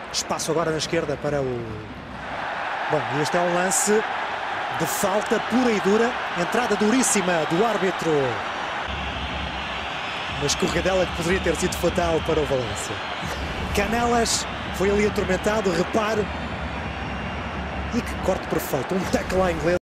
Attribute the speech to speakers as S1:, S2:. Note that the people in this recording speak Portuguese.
S1: Espaço agora na esquerda para o... Bom, este é um lance de falta pura e dura. Entrada duríssima do árbitro. Uma escorregadela que poderia ter sido fatal para o Valência. Canelas foi ali atormentado, reparo. E que corte perfeito, um tackle à inglesa.